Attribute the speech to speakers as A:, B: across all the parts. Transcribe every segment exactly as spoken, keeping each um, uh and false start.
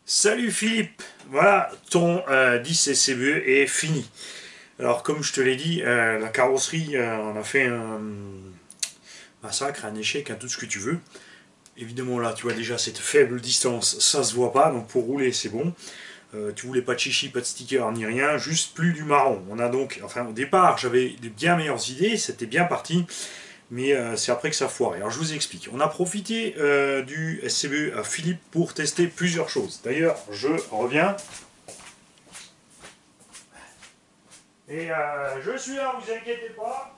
A: Salut Philippe, voilà, ton euh, dix S C B E est fini. Alors comme je te l'ai dit, euh, la carrosserie, euh, on a fait un massacre, un échec, un tout ce que tu veux. Évidemment là, tu vois déjà cette faible distance, ça se voit pas, donc pour rouler c'est bon. Euh, tu voulais pas de chichi, pas de sticker ni rien, juste plus du marron. On a donc, enfin au départ j'avais des bien meilleures idées, c'était bien parti, mais euh, c'est après que ça foirait. Alors je vous explique. On a profité euh, du S C B E à Philippe pour tester plusieurs choses. D'ailleurs, je reviens. Et euh, je suis là, vous inquiétez pas.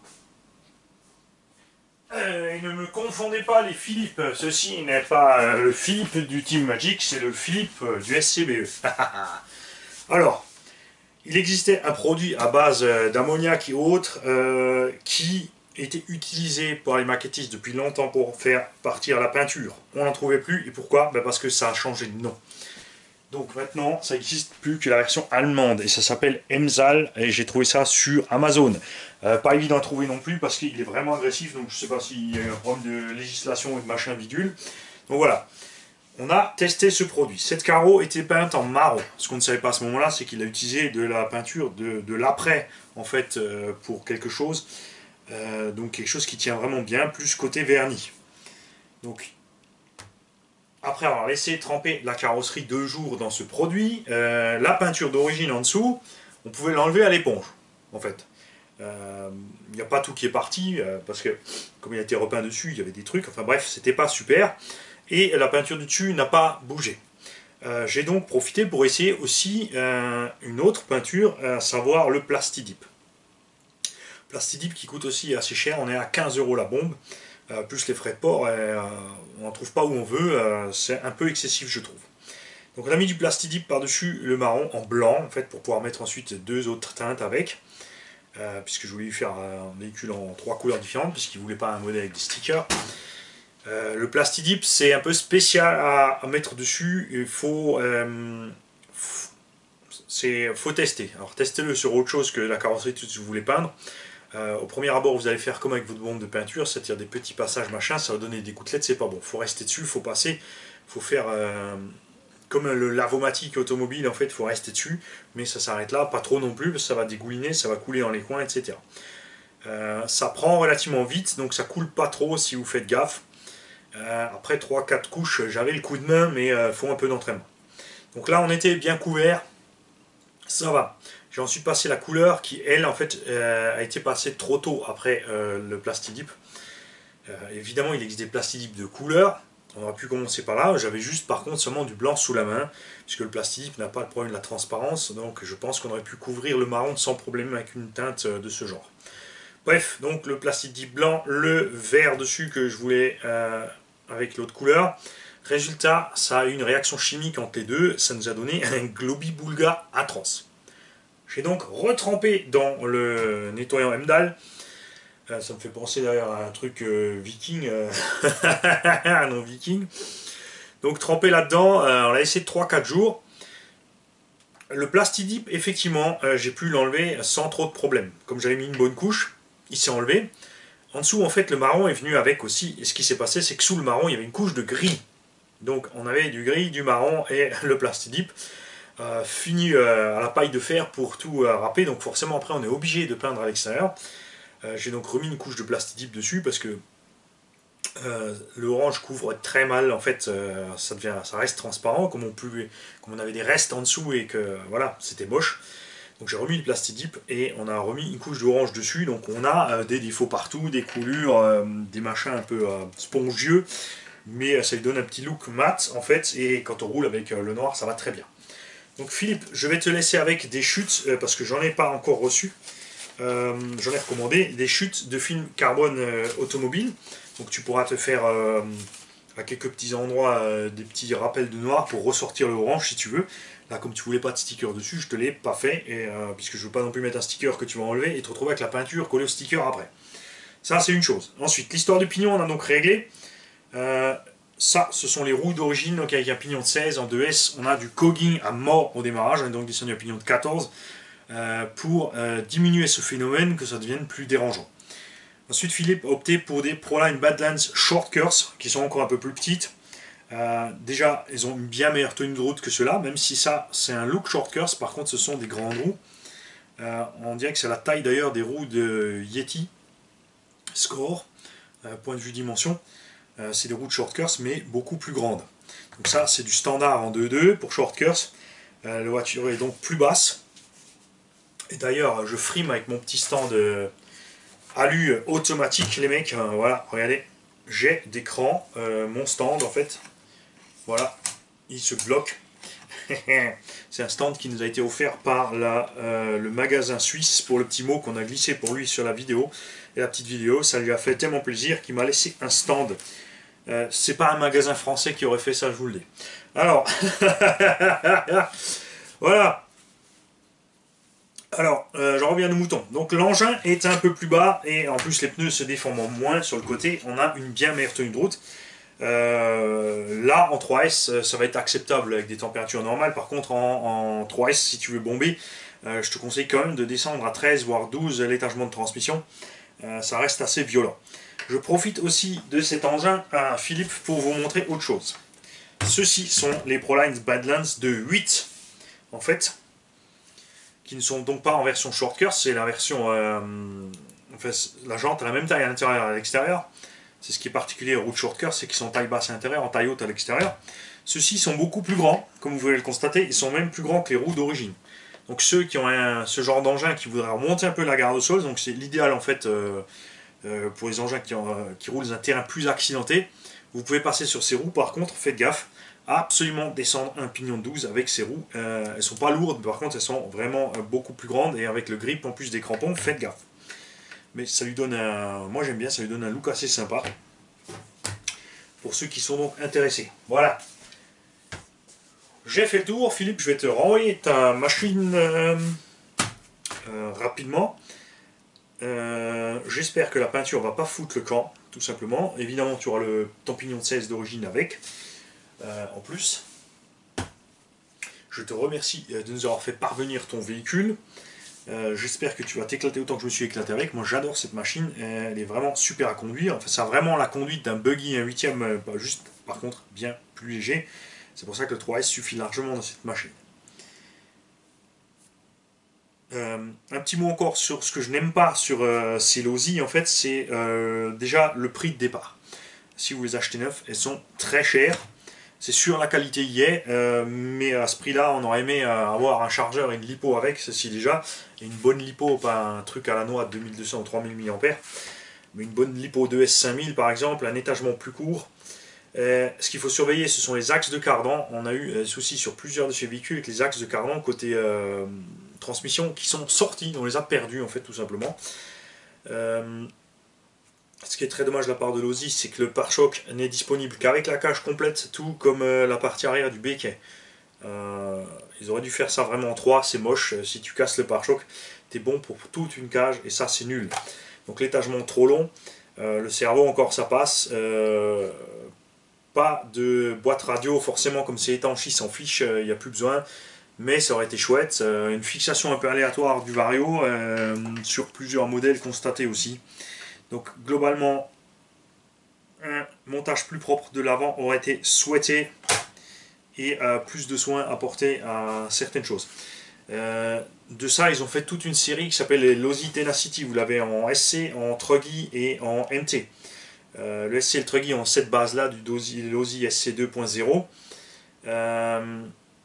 A: Euh, et ne me confondez pas les Philippe. Ceci n'est pas euh, le Philippe du Team Magic, c'est le Philippe euh, du S C B E. Alors, il existait un produit à base euh, d'ammoniac et autres euh, qui était utilisé par les maquettistes depuis longtemps pour faire partir la peinture. On n'en trouvait plus. Et pourquoi? Ben parce que ça a changé de nom. Donc maintenant, ça n'existe plus que la version allemande et ça s'appelle Emsal et j'ai trouvé ça sur Amazon. Euh, pas évident à trouver non plus parce qu'il est vraiment agressif, donc je sais pas s'il y a un problème de législation ou de machin bidule. Donc voilà, on a testé ce produit. Cette carreau était peinte en marron. Ce qu'on ne savait pas à ce moment-là, c'est qu'il a utilisé de la peinture de, de l'après en fait euh, pour quelque chose. Euh, donc quelque chose qui tient vraiment bien, plus côté vernis. Donc après avoir laissé tremper la carrosserie deux jours dans ce produit, euh, la peinture d'origine en dessous, on pouvait l'enlever à l'éponge, en fait. Il euh, n'y a pas tout qui est parti, euh, parce que comme il a été repeint dessus, il y avait des trucs, enfin bref, c'était pas super. Et la peinture du dessus n'a pas bougé. Euh, J'ai donc profité pour essayer aussi euh, une autre peinture, à savoir le Plastidip. Plastidip qui coûte aussi assez cher, on est à quinze euros la bombe. Euh, plus les frais de port, euh, on n'en trouve pas où on veut, euh, c'est un peu excessif je trouve. Donc on a mis du Plastidip par-dessus le marron en blanc, en fait, pour pouvoir mettre ensuite deux autres teintes avec, euh, puisque je voulais lui faire un véhicule en trois couleurs différentes, puisqu'il ne voulait pas un modèle avec des stickers. Euh, le Plastidip c'est un peu spécial à, à mettre dessus, il faut, euh, faut tester. Alors testez-le sur autre chose que la carrosserie que vous voulez peindre. Euh, au premier abord, vous allez faire comme avec votre bombe de peinture, c'est-à-dire des petits passages machin, ça va donner des gouttelettes, c'est pas bon. Faut rester dessus, faut passer, faut faire euh, comme le lavomatique automobile, en fait, faut rester dessus, mais ça s'arrête là, pas trop non plus, parce que ça va dégouliner, ça va couler dans les coins, et cetera. Euh, ça prend relativement vite, donc ça coule pas trop si vous faites gaffe. Euh, après trois quatre couches, j'avais le coup de main, mais il euh, faut un peu d'entraînement. Donc là, on était bien couvert, ça va. J'ai ensuite passé la couleur qui, elle, en fait, euh, a été passée trop tôt après euh, le Plastidip. Euh, évidemment, il existe des Plastidip de couleur. On aurait pu commencer par là. J'avais juste, par contre, seulement du blanc sous la main, puisque le Plastidip n'a pas le problème de la transparence. Donc, je pense qu'on aurait pu couvrir le marron sans problème avec une teinte de ce genre. Bref, donc le Plastidip blanc, le vert dessus que je voulais euh, avec l'autre couleur. Résultat, ça a eu une réaction chimique entre les deux. Ça nous a donné un globi-boulga atroce. J'ai donc retrempé dans le nettoyant Emdal. Euh, ça me fait penser d'ailleurs à un truc euh, viking, euh, un nom viking. Donc trempé là-dedans, euh, on l'a laissé trois quatre jours. Le Plastidip, effectivement, euh, j'ai pu l'enlever sans trop de problèmes. Comme j'avais mis une bonne couche, il s'est enlevé. En dessous, en fait, le marron est venu avec aussi. Et ce qui s'est passé, c'est que sous le marron, il y avait une couche de gris. Donc on avait du gris, du marron et le Plastidip. Euh, fini euh, à la paille de fer pour tout euh, râper, donc forcément après on est obligé de peindre à l'extérieur. Euh, J'ai donc remis une couche de Plastidip dessus parce que euh, l'orange couvre très mal, en fait euh, ça, devient, ça reste transparent comme on, pouvait, comme on avait des restes en dessous et que voilà, c'était moche. Donc j'ai remis le Plastidip et on a remis une couche d'orange dessus, donc on a euh, des défauts partout, des coulures, euh, des machins un peu euh, spongieux, mais ça lui donne un petit look mat en fait, et quand on roule avec euh, le noir ça va très bien. Donc Philippe, je vais te laisser avec des chutes, euh, parce que j'en ai pas encore reçu. Euh, j'en ai recommandé des chutes de film carbone euh, automobile. Donc tu pourras te faire euh, à quelques petits endroits euh, des petits rappels de noir pour ressortir le orange si tu veux. Là, comme tu voulais pas de sticker dessus, je te l'ai pas fait, et, euh, puisque je veux pas non plus mettre un sticker que tu vas enlever et te retrouver avec la peinture collée au sticker après. Ça, c'est une chose. Ensuite, l'histoire du pignon, on a donc réglé. Euh, Ça, ce sont les roues d'origine, donc avec un pignon de seize en deux S, on a du cogging à mort au démarrage, on est donc descendu à un pignon de quatorze euh, pour euh, diminuer ce phénomène, que ça devienne plus dérangeant. Ensuite, Philippe a opté pour des Proline Badlands Short Curse, qui sont encore un peu plus petites, Euh, déjà, ils ont une bien meilleure tenue de route que ceux-là, même si ça, c'est un look short course. Par contre, ce sont des grandes roues. Euh, on dirait que c'est la taille d'ailleurs des roues de Yeti Score, euh, point de vue dimension. Euh, c'est des roues de short course, mais beaucoup plus grandes. Donc ça, c'est du standard en deux deux pour short course. Euh, la voiture est donc plus basse. Et d'ailleurs, je frime avec mon petit stand euh, alu automatique, les mecs. Euh, voilà, regardez, j'ai d'écran, euh, mon stand en fait. Voilà, il se bloque. C'est un stand qui nous a été offert par la, euh, le magasin suisse pour le petit mot qu'on a glissé pour lui sur la vidéo. Et la petite vidéo, ça lui a fait tellement plaisir qu'il m'a laissé un stand. Euh, c'est pas un magasin français qui aurait fait ça, je vous le dis. Alors, voilà. Alors, euh, je reviens à nos moutons. Donc l'engin est un peu plus bas et en plus les pneus se déforment moins sur le côté. On a une bien meilleure tenue de route. Euh, là, en trois S, ça va être acceptable avec des températures normales. Par contre, en, en trois S, si tu veux bomber, euh, je te conseille quand même de descendre à treize voire douze l'étagement de transmission. Euh, ça reste assez violent. Je profite aussi de cet engin à Philippe pour vous montrer autre chose. Ceux-ci sont les Prolines Badlands de huit, en fait, qui ne sont donc pas en version short course, c'est la version... Euh, en fait, la jante a la même taille à l'intérieur et à l'extérieur. C'est ce qui est particulier aux roues de short course, c'est qu'ils sont en taille basse à l'intérieur, en taille haute à l'extérieur. Ceux-ci sont beaucoup plus grands, comme vous pouvez le constater, ils sont même plus grands que les roues d'origine. Donc ceux qui ont un, ce genre d'engin qui voudraient remonter un peu la garde au sol, donc c'est l'idéal en fait euh, euh, pour les engins qui, ont, euh, qui roulent dans un terrain plus accidenté. Vous pouvez passer sur ces roues, par contre, faites gaffe, à absolument descendre un pignon de douze avec ces roues. Euh, elles ne sont pas lourdes, par contre elles sont vraiment euh, beaucoup plus grandes et avec le grip en plus des crampons, faites gaffe. Mais ça lui donne un, moi j'aime bien, ça lui donne un look assez sympa. Pour ceux qui sont donc intéressés. Voilà. J'ai fait le tour. Philippe, je vais te renvoyer ta machine euh, euh, rapidement. Euh, J'espère que la peinture va pas foutre le camp, tout simplement. Évidemment, tu auras le tampignon de seize d'origine avec. Euh, en plus, je te remercie de nous avoir fait parvenir ton véhicule. Euh, J'espère que tu vas t'éclater autant que je me suis éclaté avec. Moi j'adore cette machine, elle est vraiment super à conduire. Enfin, ça a vraiment la conduite d'un buggy un huitième, euh, bah, juste par contre bien plus léger. C'est pour ça que le trois S suffit largement dans cette machine. Euh, un petit mot encore sur ce que je n'aime pas sur euh, ces Losi, en fait, c'est euh, déjà le prix de départ. Si vous les achetez neufs, elles sont très chères. C'est sûr, la qualité y est, euh, mais à ce prix-là, on aurait aimé euh, avoir un chargeur et une lipo avec, ceci déjà. Et une bonne lipo, pas un truc à la noix de deux mille deux cents ou trois mille milliampères, mais une bonne lipo deux S cinq mille par exemple, un étagement plus court. Euh, ce qu'il faut surveiller, ce sont les axes de cardan. On a eu des soucis sur plusieurs de ces véhicules avec les axes de cardan côté euh, transmission qui sont sortis, on les a perdus en fait tout simplement. Euh, Ce qui est très dommage de la part de Losi, c'est que le pare-choc n'est disponible qu'avec la cage complète, tout comme euh, la partie arrière du béquet. Euh, ils auraient dû faire ça vraiment en trois, c'est moche. Si tu casses le pare-choc, t'es bon pour toute une cage et ça c'est nul. Donc l'étagement trop long, euh, le cerveau encore ça passe. Euh, pas de boîte radio, forcément comme c'est étanche, il s'en fiche, il euh, n'y a plus besoin. Mais ça aurait été chouette. Euh, une fixation un peu aléatoire du Vario euh, sur plusieurs modèles constatés aussi. Donc globalement, un montage plus propre de l'avant aurait été souhaité et euh, plus de soins apportés à certaines choses. Euh, de ça, ils ont fait toute une série qui s'appelle les Losi Tenacity. Vous l'avez en S C, en Truggy et en M T. Euh, le S C et le Truggy ont cette base-là du Losi S C deux point zéro. Euh,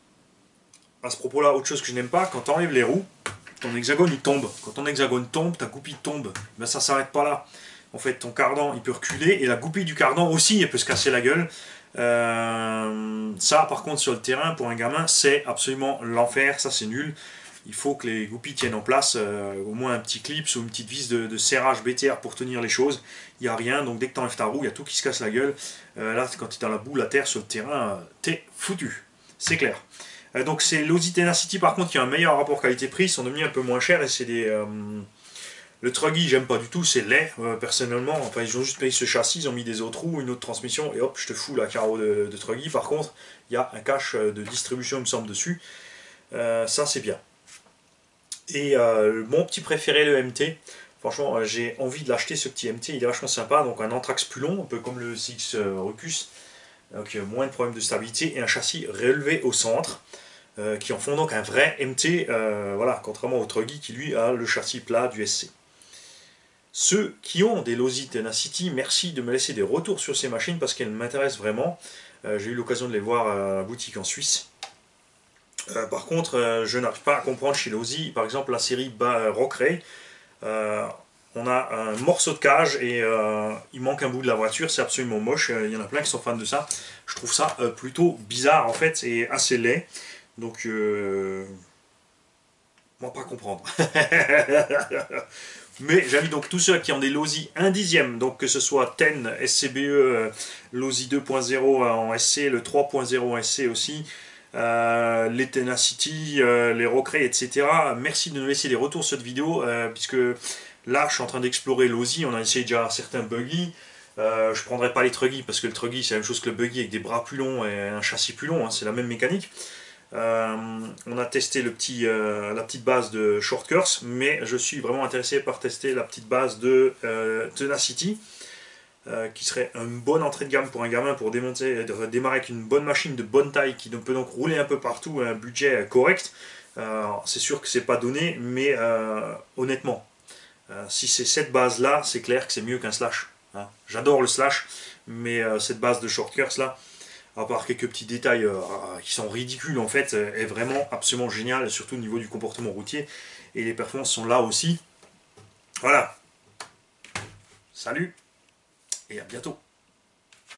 A: à ce propos-là, autre chose que je n'aime pas, quand tu enlèves les roues, ton hexagone il tombe. Quand ton hexagone tombe, ta goupille tombe. Ben, ça ne s'arrête pas là. En fait, ton cardan il peut reculer et la goupille du cardan aussi elle peut se casser la gueule. Euh, ça, par contre, sur le terrain, pour un gamin, c'est absolument l'enfer. Ça, c'est nul. Il faut que les goupilles tiennent en place, euh, au moins un petit clip ou une petite vis de, de serrage B T R pour tenir les choses. Il n'y a rien, donc dès que tu enlèves ta roue, il y a tout qui se casse la gueule. Euh, là, quand tu es dans la boue, la terre sur le terrain, euh, t'es foutu. C'est clair. Euh, donc, c'est Losi Tenacity, par contre, qui a un meilleur rapport qualité-prix. Ils sont devenus un peu moins chers et c'est des. Euh, Le Truggy, j'aime pas du tout, c'est laid, euh, personnellement. Enfin, ils ont juste payé ce châssis, ils ont mis des autres roues, une autre transmission, et hop, je te fous la carreau de, de Truggy. Par contre, il y a un cache de distribution, il me semble, dessus. Euh, ça, c'est bien. Et euh, mon petit préféré, le M T. Franchement, euh, j'ai envie de l'acheter, ce petit M T. Il est vachement sympa. Donc, un Anthrax plus long, un peu comme le C X Rucus. donc moins de problèmes de stabilité, et un châssis relevé au centre, euh, qui en font donc un vrai M T, euh, voilà, contrairement au Truggy qui lui a le châssis plat du S C. Ceux qui ont des Losi Tenacity, merci de me laisser des retours sur ces machines parce qu'elles m'intéressent vraiment. Euh, J'ai eu l'occasion de les voir à la boutique en Suisse. Euh, par contre, euh, je n'arrive pas à comprendre chez Losi, par exemple la série Rockray, euh, on a un morceau de cage et euh, il manque un bout de la voiture, c'est absolument moche, il y en a plein qui sont fans de ça. Je trouve ça euh, plutôt bizarre en fait et assez laid, donc euh, on va pas comprendre. Mais j'invite donc tous ceux qui ont des Losi un dixième, donc que ce soit Ten, S C B E, Losi deux point zéro en S C, le trois point zéro en S C aussi, euh, les Tenacity, euh, les Rockray, et cetera. Merci de nous laisser des retours sur cette vidéo, euh, puisque là je suis en train d'explorer l'Osi, on a essayé déjà certains buggy. Euh, je ne prendrai pas les Truggy parce que le Truggy c'est la même chose que le buggy avec des bras plus longs et un châssis plus long, hein, c'est la même mécanique. Euh, on a testé le petit, euh, la petite base de Short Course, mais je suis vraiment intéressé par tester la petite base de euh, Tenacity, euh, qui serait une bonne entrée de gamme pour un gamin pour démonter, de démarrer avec une bonne machine de bonne taille qui peut donc rouler un peu partout à un budget correct. Euh, c'est sûr que c'est pas donné, mais euh, honnêtement, euh, si c'est cette base là, c'est clair que c'est mieux qu'un slash. Hein. J'adore le slash, mais euh, cette base de Short Course là, à part quelques petits détails euh, qui sont ridicules en fait, est vraiment absolument génial, surtout au niveau du comportement routier. Et les performances sont là aussi. Voilà. Salut et à bientôt.